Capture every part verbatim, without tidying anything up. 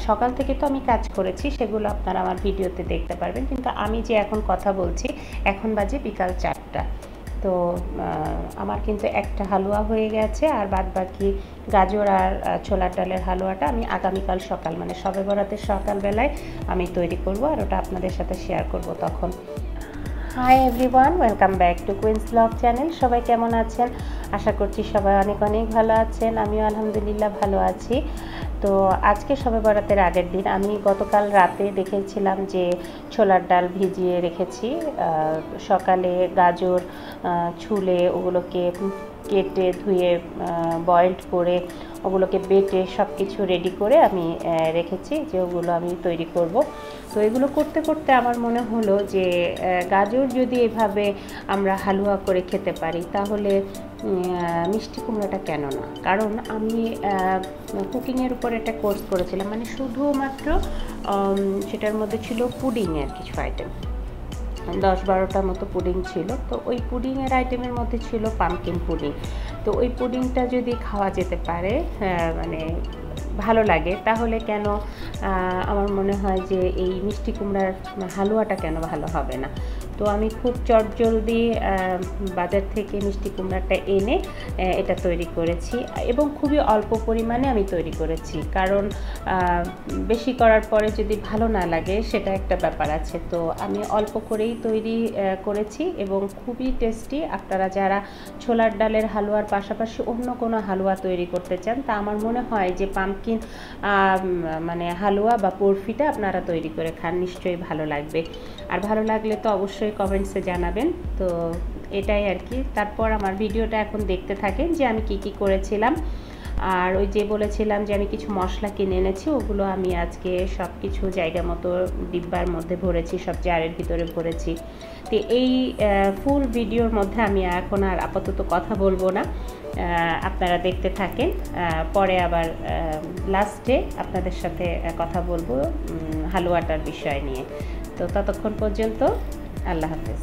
সকাল থেকে তো আমি কাজ করেছি, সেগুলো আপনারা আমার ভিডিওতে দেখতে পারবেন, কিন্তু আমি যে এখন কথা বলছি এখন বাজে বিকাল চারটা। তো আমার কিন্তু একটা হালুয়া হয়ে গেছে, আর বাদ বাকি গাজর আর ছোলার ডালের হালুয়াটা আমি আগামীকাল সকাল মানে শবে বরাতের সকালবেলায় আমি তৈরি করব, আর ওটা আপনাদের সাথে শেয়ার করব তখন। Hi everyone, welcome back to Queens blog channel. সবাই কেমন আছেন? আশা করছি সবাই অনেক অনেক ভালো আছেন। আমিও আলহামদুলিল্লাহ ভালো আছি। তো আজকে শবে বরাতের আগের দিন আমি গতকাল রাতে দেখেছিলাম যে ছোলার ডাল ভিজিয়ে রেখেছি। সকালে গাজর ছুলে ওগুলোকে কেটে ধুয়ে বয়েলড করে ওগুলোকে বেটে সব কিছু রেডি করে আমি রেখেছি যে ওগুলো আমি তৈরি করব। তো এগুলো করতে করতে আমার মনে হলো যে গাজর যদি এভাবে আমরা হালুয়া করে খেতে পারি তাহলে মিষ্টি কুমড়াটা কেন না। কারণ আমি কুকিংয়ের উপর একটা কোর্স করেছিলাম, মানে শুধুমাত্র সেটার মধ্যে ছিল পুডিংয়ের কিছু আইটেম, দশ বারোটার মতো পুডিং ছিল। তো ওই পুডিংয়ের আইটেমের মধ্যে ছিল পামকিন পুডিং। তো ওই পুডিংটা যদি খাওয়া যেতে পারে মানে ভালো লাগে, তাহলে কেন আমার মনে হয় যে এই মিষ্টি কুমড়ার হালুয়াটা কেন ভালো হবে না। তো আমি খুব চটজলদি বাজার থেকে মিষ্টি কুমড়াটা এনে এটা তৈরি করেছি, এবং খুবই অল্প পরিমাণে আমি তৈরি করেছি, কারণ বেশি করার পরে যদি ভালো না লাগে সেটা একটা ব্যাপার আছে। তো আমি অল্প করেই তৈরি করেছি এবং খুবই টেস্টি। আপনারা যারা ছোলার ডালের হালুয়ার পাশাপাশি অন্য কোনো হালুয়া তৈরি করতে চান, তা আমার মনে হয় যে পামকিন মানে হালুয়া বা বরফিটা আপনারা তৈরি করে খান, নিশ্চয়ই ভালো লাগবে। আর ভালো লাগলে তো অবশ্যই কমেন্টসে জানাবেন। তো এটাই আর কি। তারপর আমার ভিডিওটা এখন দেখতে থাকেন যে আমি কি কি করেছিলাম। আর ওই যে বলেছিলাম যে আমি কিছু মশলা কিনে এনেছি, ওগুলো আমি আজকে সব কিছু জায়গা মতো ডিব্বার মধ্যে ভরেছি, সব জারের ভিতরে ভরেছি। তো এই ফুল ভিডিওর মধ্যে আমি এখন আর আপাতত কথা বলবো না, আপনারা দেখতে থাকেন। পরে আবার লাস্টে আপনাদের সাথে কথা বলবো হালুয়াটার বিষয় নিয়ে। তো ততক্ষণ পর্যন্ত আল্লাহ হাফেজ।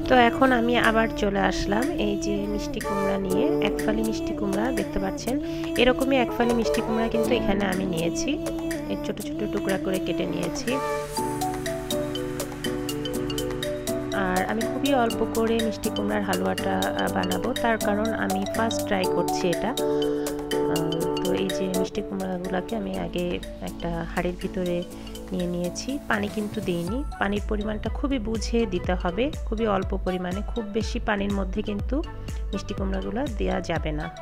তো এখন আমি আবার চলে আসলাম এই যে মিষ্টি কুমড়া নিয়ে। এক ফালি মিষ্টি কুমড়া দেখতে পাচ্ছেন, এরকমই এক ফালি মিষ্টি কুমড়া কিন্তু এখানে আমি নিয়েছি, এই ছোট ছোট টুকরা করে কেটে নিয়েছি। আর আমি খুবই অল্প করে মিষ্টি কুমড়ার হালুয়াটা বানাবো, তার কারণ আমি ফার্স্ট ট্রাই করছি এটা। তো এই যে মিষ্টি কুমড়াগুলোকে আমি আগে একটা হাঁড়ির ভিতরে নিয়ে নিয়েছি, পানি কিন্তু দিইনি, পানির পরিমাণটা খুবই বুঝে দিতে হবে, খুবই অল্প পরিমাণে, খুব বেশি পানির মধ্যে কিন্তু মিষ্টি কুমড়াগুলো দেওয়া যাবে না।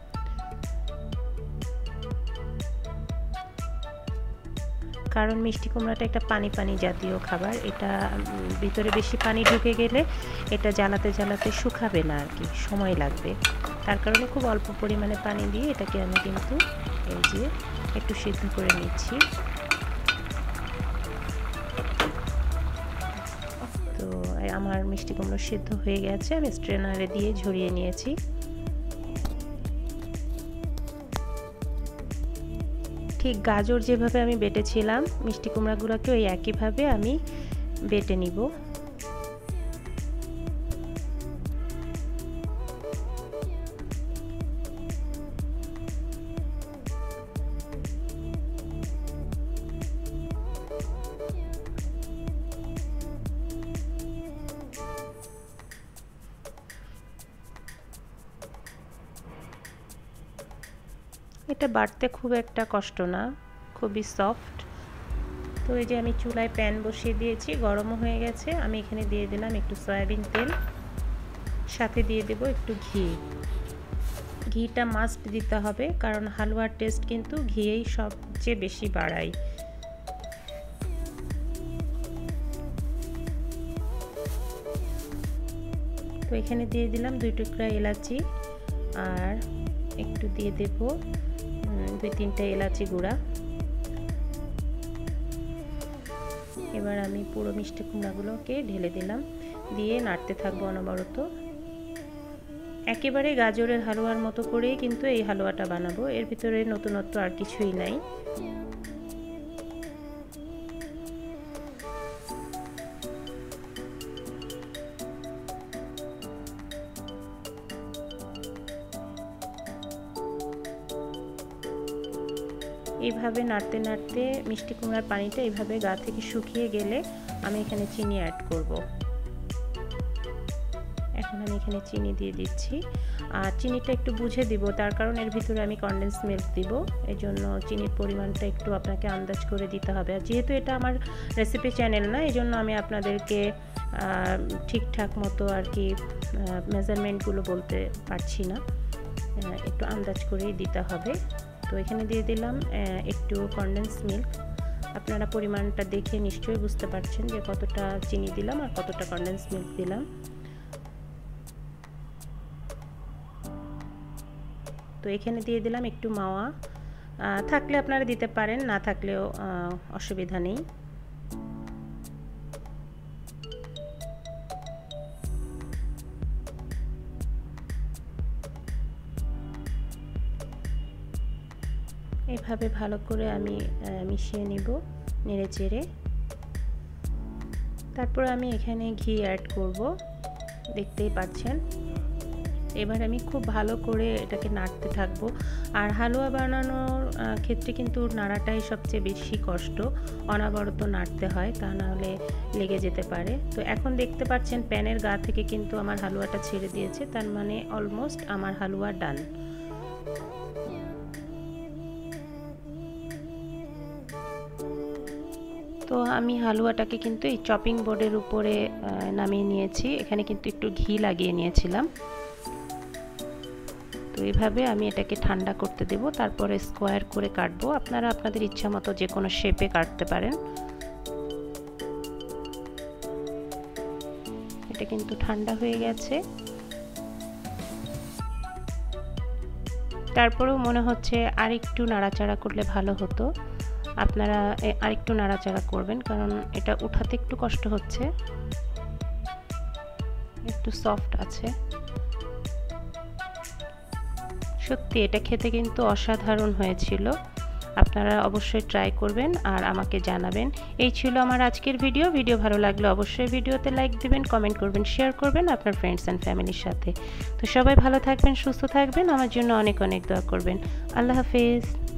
কারণ মিষ্টি কুমড়াটা একটা পানি পানি জাতীয় খাবার, এটা ভিতরে বেশি পানি ঢুকে গেলে এটা জ্বালাতে জ্বালাতে শুকাবে না আর কি, সময় লাগবে। তার কারণে খুব অল্প পরিমাণে পানি দিয়ে এটাকে আমি কিন্তু এই যে একটু সিদ্ধ করে নিচ্ছি। তো আমার মিষ্টি কুমড়ো সিদ্ধ হয়ে গেছে, আমি স্ট্রেনারে দিয়ে ঝরিয়ে নিয়েছি। ঠিক গাজর যেভাবে আমি বেটেছিলাম, মিষ্টি কুমড়াগুলোকে ওই একইভাবে আমি বেটে নিব। এটা বাটতে খুব একটা কষ্ট না, খুবই সফট। তো এই যে আমি চুলায় প্যান বসিয়ে দিয়েছি, গরমও হয়ে গেছে। আমি এখানে দিয়ে দিলাম একটু সয়াবিন তেল, সাথে দিয়ে দেব একটু ঘি। ঘিটা মাস্ট দিতে হবে, কারণ হালুয়ার টেস্ট কিন্তু ঘিয়েই সবচেয়ে বেশি বাড়ায়। তো এখানে দিয়ে দিলাম দুই টুকরা এলাচি, আর একটু দিয়ে দেব দুই তিনটা এলাচি গুঁড়া। এবার আমি পুরো মিষ্টি কুমড়াগুলোকে ঢেলে দিলাম, দিয়ে নাড়তে থাকবো অনবরত। একেবারে গাজরের হালুয়ার মতো করেই কিন্তু এই হালুয়াটা বানাবো, এর ভিতরে নতুনত্ব আর কিছুই নাই। এইভাবে নাড়তে নাড়তে মিষ্টি কুমড়ার পানিটা এইভাবে গা থেকে শুকিয়ে গেলে আমি এখানে চিনি অ্যাড করব। এখন আমি এখানে চিনি দিয়ে দিচ্ছি, আর চিনিটা একটু বুঝে দিব, তার কারণ এর ভিতরে আমি কনডেন্স মিল্ক দিব, এই জন্য চিনির পরিমাণটা একটু আপনাকে আন্দাজ করে দিতে হবে। আর যেহেতু এটা আমার রেসিপি চ্যানেল না, এই জন্য আমি আপনাদেরকে ঠিকঠাক মতো আর কি মেজারমেন্টগুলো বলতে পারছি না, একটু আন্দাজ করেই দিতে হবে। তো এখানে দিয়ে দিলাম একটু কনডেন্স মিল্ক। আপনারা পরিমাণটা দেখে নিশ্চয়ই বুঝতে পারছেন যে কতটা চিনি দিলাম আর কতটা কনডেন্স মিল্ক দিলাম। তো এখানে দিয়ে দিলাম একটু মাওয়া, থাকলে আপনারা দিতে পারেন, না থাকলেও অসুবিধা নেই। এভাবে ভালো করে আমি মিশিয়ে নিব নেড়ে চেড়ে। তারপর আমি এখানে ঘি অ্যাড করব, দেখতেই পাচ্ছেন। এবার আমি খুব ভালো করে এটাকে নাড়তে থাকবো। আর হালুয়া বানানোর ক্ষেত্রে কিন্তু নাড়াটাই সবচেয়ে বেশি কষ্ট, অনবরত নাড়তে হয়, তা নাহলে লেগে যেতে পারে। তো এখন দেখতে পাচ্ছেন প্যানের গা থেকে কিন্তু আমার হালুয়াটা ছেড়ে দিয়েছে, তার মানে অলমোস্ট আমার হালুয়া ডান। তো আমি হালুয়াটাকে কিন্তু এই চপিং বোর্ডের উপরে নামিয়ে নিয়েছি, এখানে কিন্তু একটু ঘি লাগিয়ে নিয়েছিলাম। তো এইভাবে আমি এটাকে ঠান্ডা করতে দেব, তারপরে স্কোয়ার করে কাটবো। আপনারা আপনাদের ইচ্ছা মতো যে কোনো শেপে কাটতে পারেন। এটা কিন্তু ঠান্ডা হয়ে গেছে। তারপরেও মনে হচ্ছে আর একটু নাড়াচাড়া করলে ভালো হতো, আপনারা আরেকটু নাড়াচাড়া করবেন, কারণ এটা উঠাতে একটু কষ্ট হচ্ছে, একটু সফট আছে। সত্যি এটা খেতে কিন্তু অসাধারণ হয়েছিল। আপনারা অবশ্যই ট্রাই করবেন আর আমাকে জানাবেন। এই ছিল আমার আজকের ভিডিও। ভিডিও ভালো লাগলে অবশ্যই ভিডিওতে লাইক দিবেন, কমেন্ট করবেন, শেয়ার করবেন আপনার ফ্রেন্ডস অ্যান্ড ফ্যামিলির সাথে। তো সবাই ভালো থাকবেন, সুস্থ থাকবেন, আমার জন্য অনেক অনেক দোয়া করবেন। আল্লাহ হাফেজ।